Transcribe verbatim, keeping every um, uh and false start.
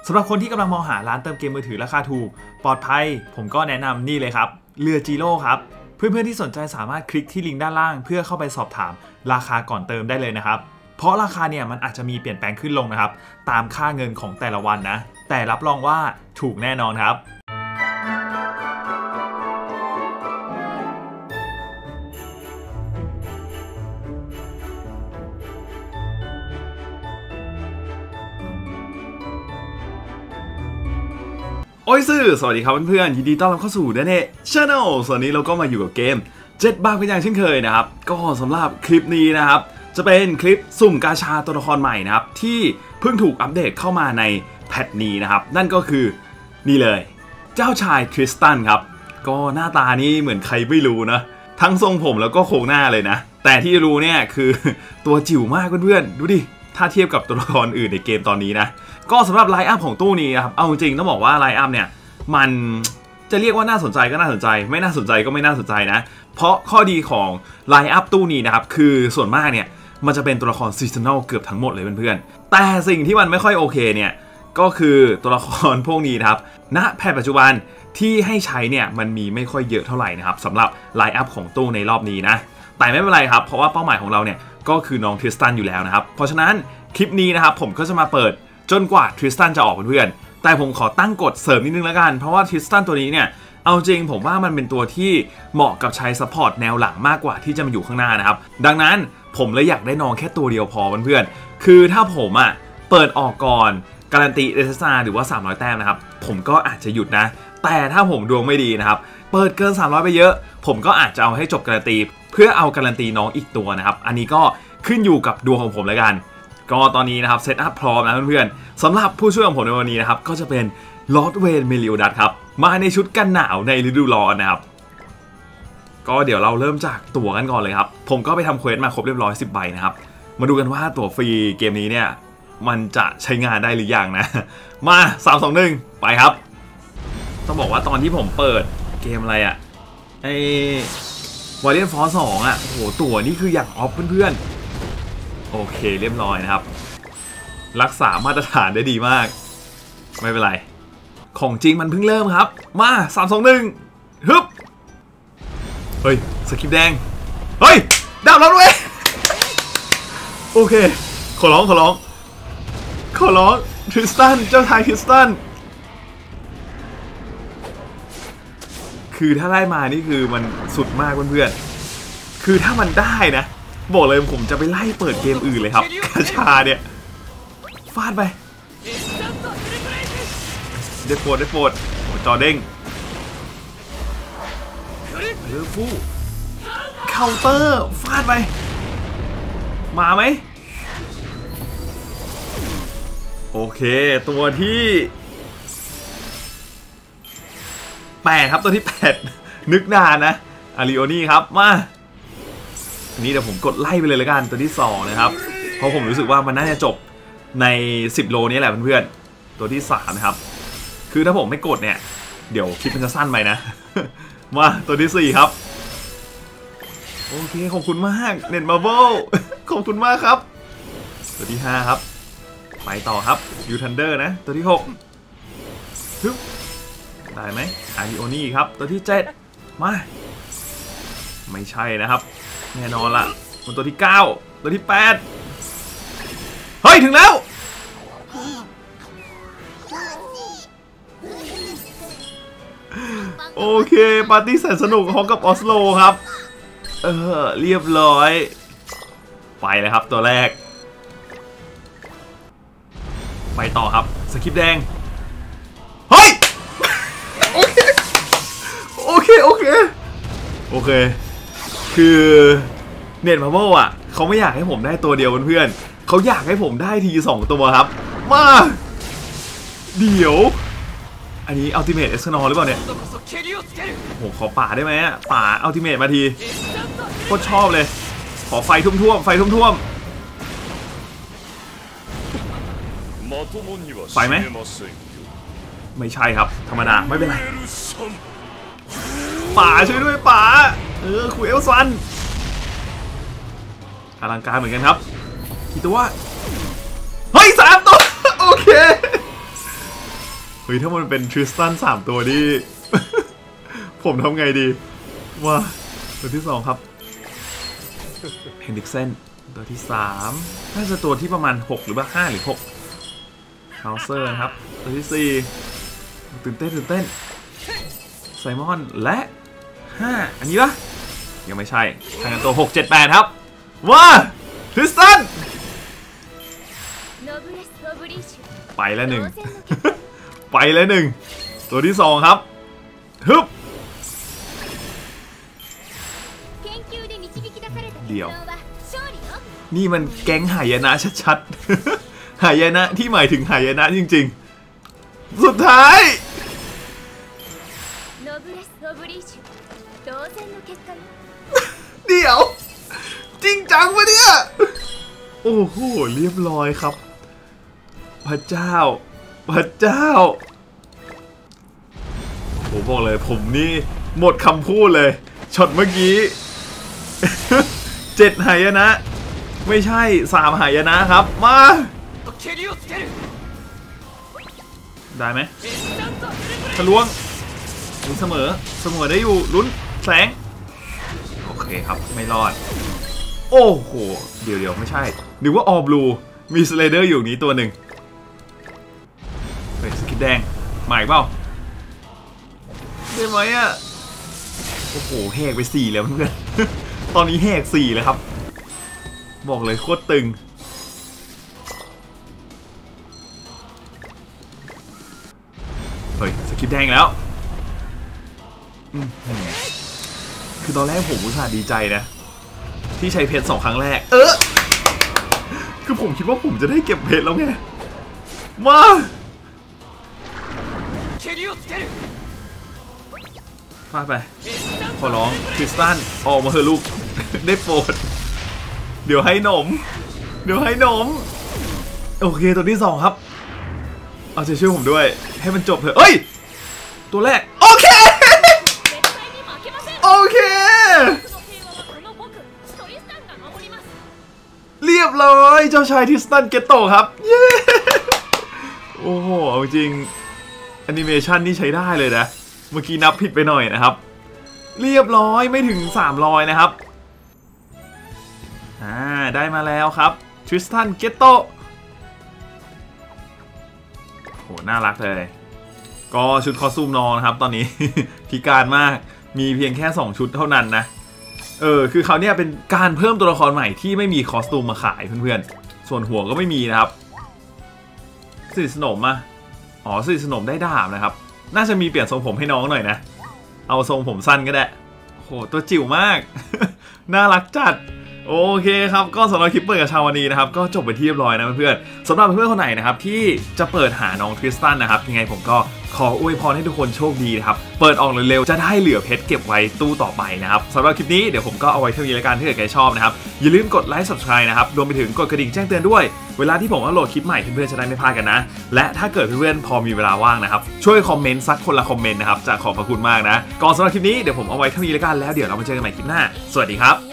สำหรับคนที่กำลังมองหาร้านเติมเกมมือถือราคาถูกปลอดภัยผมก็แนะนำนี่เลยครับเรือจีโร่ครับเพื่อนๆที่สนใจสามารถคลิกที่ลิงก์ด้านล่างเพื่อเข้าไปสอบถามราคาก่อนเติมได้เลยนะครับเพราะราคาเนี่ยมันอาจจะมีเปลี่ยนแปลงขึ้นลงนะครับตามค่าเงินของแต่ละวันนะแต่รับรองว่าถูกแน่นอนครับโอ้ยซื่อสวัสดีครับเพื่อนๆยินดีต้อนรับเข้าสู่เดเน่ชาแนลส่วนนี้เราก็มาอยู่กับเกมเจ็ดบาร์เป็นอย่างเช่นเคยนะครับก็สำหรับคลิปนี้นะครับจะเป็นคลิปสุ่มกาชาตัวละครใหม่นะครับที่เพิ่งถูกอัปเดตเข้ามาในแพทนี้นะครับนั่นก็คือนี่เลยเจ้าชายทริสตันครับก็หน้าตานี่เหมือนใครไม่รู้นะทั้งทรงผมแล้วก็โครงหน้าเลยนะแต่ที่รู้เนี่ยคือตัวจิ๋วมากเพื่อนๆดูดิถ้าเทียบกับตัวละครอื่นในเกมตอนนี้นะก็สำหรับไลน์อัพของตู้นี้นะครับเอาจริงต้องบอกว่าไลน์อัพเนี่ยมันจะเรียกว่าน่าสนใจก็น่าสนใจไม่น่าสนใจก็ไม่น่าสนใจนะเพราะข้อดีของไลน์อัพตู้นี้นะครับคือส่วนมากเนี่ยมันจะเป็นตัวละครซีซันนอลเกือบทั้งหมดเลยเพื่อนๆแต่สิ่งที่มันไม่ค่อยโอเคเนี่ยก็คือตัวละครพวกนี้ครับณแพทปัจจุบันที่ให้ใช้เนี่ยมันมีไม่ค่อยเยอะเท่าไหร่นะครับสำหรับไลน์อัพของตู้ในรอบนี้นะแต่ไม่เป็นไรครับเพราะว่าเป้าหมายของเราเนี่ยก็คือน้องทริสตันอยู่แล้วนะครับเพราะฉะนั้นคลิปนี้นะครับผมก็จะมาเปิดจนกว่าทริสตันจะออกเพื่อนๆแต่ผมขอตั้งกฎเสริมนิดนึงแล้วกันเพราะว่าทริสตันตัวนี้เนี่ยเอาจริงผมว่ามันเป็นตัวที่เหมาะกับใช้ซัพพอร์ตแนวหลังมากกว่าที่จะมาอยู่ข้างหน้านะครับดังนั้นผมเลยอยากได้น้องแค่ตัวเดียวพอเพื่อนๆคือถ้าผมอ่ะเปิดออกก่อนการันตี เอส เอส อาร์ หรือว่าสามร้อยแต้มนะครับผมก็อาจจะหยุดนะแต่ถ้าผมดวงไม่ดีนะครับเปิดเกินสามร้อยไปเยอะผมก็อาจจะเอาให้จบการันตีเพื่อเอาการันตีน้องอีกตัวนะครับอันนี้ก็ขึ้นอยู่กับดวงของผมแล้วกันก็ตอนนี้นะครับเซตอัพพร้อมนะเพื่อนๆสำหรับผู้ช่วยของผมในวันนี้นะครับก็จะเป็นลอร์ดเวนเมลิโอดัสครับมาในชุดกันหนาวในฤดูร้อนนะครับก็เดี๋ยวเราเริ่มจากตั๋วกันก่อนเลยครับผมก็ไปทำเควสมาครบเรียบร้อยสิบใบนะครับมาดูกันว่าตั๋วฟรีเกมนี้เนี่ยมันจะใช้งานได้หรือยังนะมาสามสองหนึ่งไปครับต้องบอกว่าตอนที่ผมเปิดเกมอะไรอะไอวาเลียนฟอร์สองอะโอ้โหตั๋วนี่คืออย่างออฟเพื่อนๆโอเคเรียบร้อยนะครับรักษามาตรฐานได้ดีมากไม่เป็นไรของจริงมันเพิ่งเริ่มครับมาสามสองหนึ่งฮึบเฮ้ยสคริปต์แดงเฮ้ยดาวแล้วด้วยโอเคขอร้องขอร้องขอร้องทริสตันเจ้าชายทริสตันคือถ้าได้มานี่คือมันสุดมากเพื่อนๆคือถ้ามันได้นะบอกเลยผมจะไปไล่เปิดเกมอื่นเลยครับกาชาเนี่ยฟาดไปเด็ดโปรดเด็ดโปรดจอเด้งเลือฟู่เคาน์เตอร์ฟาดไปมาไหมโอเคตัวที่แปดครับตัวที่แปดนึกนานนะอาริโอนี่ครับมาอันนี้เดี๋ยวผมกดไล่ไปเลยละกันตัวที่สองนะครับเพราะผมรู้สึกว่ามันน่าจะจบในสิบโลนี้แหละเพื่อนๆตัวที่สามนะครับคือถ้าผมไม่กดเนี่ยเดี๋ยวคลิปมันจะสั้นไปนะมาตัวที่สี่ครับโอเคขอบคุณมากเน็ตมาร์เวลขอบคุณมากครับตัวที่ห้าครับไปต่อครับยูทันเดอร์นะตัวที่หกฮึบได้ไหมอาริโอนี่ครับตัวที่เจ็ดมาไม่ใช่นะครับแน่นอนละคนตัวที่เก้าตัวที่แปดเฮ้ยถึงแล้วโอเคปาร์ตี้แสนสนุกฮอกกับออสโลครับเออเรียบร้อยไปเลยครับตัวแรกไปต่อครับสคริปต์แดงเฮ้ยโอเคโอเคโอเคโอเคคือเน็ตมาโม่อะเขาไม่อยากให้ผมได้ตัวเดียวเพื่อนๆเขาอยากให้ผมได้ทีสองตัวครับมาเดี๋ยวอันนี้อัลติเมทเอ็กซ์นอร์หรือเปล่าเนี่ยโอ้โหขอป่าได้ไหมอ่ะป่าอัลติเมทมาทีโคตรชอบเลยขอไฟทุ่มๆไฟทุ่มๆไฟไหมไม่ใช่ครับธรรมดาไม่เป็นไรป่าช่วยด้วยป่าเออคุยเอลซันอลังการเหมือนกันครับกี่ตัวเฮ้ยสามตัวโอเคเฮ้ยถ้ามันเป็นทริสตันสามตัวนี่ ผมทำไงดีว้าตัวที่สองครับเฮนดิกเซนตัวที่สามน่าจะตัวที่ประมาณหกหรือว่าห้าหรือหกเฮาเซอร์นะครับตัวที่สี่ตื่นเต้นตื่นเต้นไซมอนและห้าอันนี้ปะยังไม่ใช่ทางกันตัวหก เจ็ด แปดครับว้าทริสตันไปแล้วหนึ่ง ไปแล้วหนึ่งตัวที่สองครับฮึบเดี๋ยวนี่มันแก๊งหายนะชัดๆ หายนะที่หมายถึงหายนะจริงๆสุดท้ายเดี๋ยวจริงจังวะเนี่ยโอ้โหเรียบร้อยครับพระเจ้าพระเจ้าผมบอกเลยผมนี่หมดคำพูดเลยช็อตเมื่อกี้ เจ็ดหายนะไม่ใช่สามหายนะครับมาได้ไหมทะลวงเสมอเสมอได้อยู่ลุ้นแสงโอเคครับไม่รอดโอ้โหเดี๋ยวเดี๋ยวไม่ใช่นึกว่าออบลูมีสไลเดอร์อยู่นี้ตัวหนึ่งเฮ้ยสกิดแดงใหม่เปล่าได้ไหมอ่ะโอ้โหแหกไปสี่แล้วเพื่อนตอนนี้แหกสี่แล้วครับบอกเลยโคตรตึงเฮ้ยสกิดแดงแล้วคือตอนแรกผมอุตส่าห์ดีใจนะที่ใช้เพชรสองครั้งแรกเออคือผมคิดว่าผมจะได้เก็บเพชรแล้วไงมาฟาดไปขอร้องคริสตันออกมาเถอะลูกได้โปรดเดี๋ยวให้หนมเดี๋ยวให้หนมโอเคตัวที่สองครับเอาใจช่วยผมด้วยให้มันจบเถอะเอ้ยตัวแรกโอเคโอเคเรียบร้อยเจ้าชายทริสตันเกตโตครับเย้โอ้โหจริงแอนิเมชันนี่ใช้ได้เลยนะเมื่อกี้นับผิดไปหน่อยนะครับเรียบร้อยไม่ถึงสามร้อยนะครับอ่าได้มาแล้วครับทริสตันเกตโตโหน่ารักเลยก็ชุดคอสตูมน้องนะครับตอนนี้ พิการมากมีเพียงแค่สองชุดเท่านั้นนะเออคือเขาเนี่ยเป็นการเพิ่มตัวละครใหม่ที่ไม่มีคอสตูมมาขายเพื่อนๆส่วนหัวก็ไม่มีนะครับสนิทสนมอะอ๋อสนิทสนมได้ดาบนะครับน่าจะมีเปลี่ยนทรงผมให้น้องหน่อยนะเอาทรงผมสั้นก็ได้โหตัวจิ๋วมาก น่ารักจัดโอเคครับก็สำหรับคลิปเปิดกับชาววันนี้นะครับก็จบไปที่เรียบร้อยนะเพื่อนๆสำหรับเพื่อนๆคนไหนนะครับที่จะเปิดหาน้องทริสตันนะครับยังไงผมก็ขออวยพรให้ทุกคนโชคดีนะครับเปิดออกเร็วๆจะได้เหลือเพชรเก็บไว้ตู้ต่อไปนะครับสำหรับคลิปนี้เดี๋ยวผมก็เอาไว้เท่านี้แล้วกันถ้าเกิดใครชอบนะครับอย่าลืมกดไลค์ ซับสไครบ์ นะครับรวมไปถึงกดกระดิ่งแจ้งเตือนด้วยเวลาที่ผมอัปโหลดคลิปใหม่เพื่อนๆจะได้ไม่พลาดกันนะและถ้าเกิดเพื่อนๆพอมีเวลาว่างนะครับช่วยคอมเมนต์สักคนละคอมเมนต์นะครับจะขอบพระคุณมากนะก่อนสำหรับคลิปนี้เดี๋ยวผมเอาไว้เท่านี้แล้วกันแล้วเดี๋ยวเรามาเจอกันใหม่คลิปหน้าสวัสดีครับ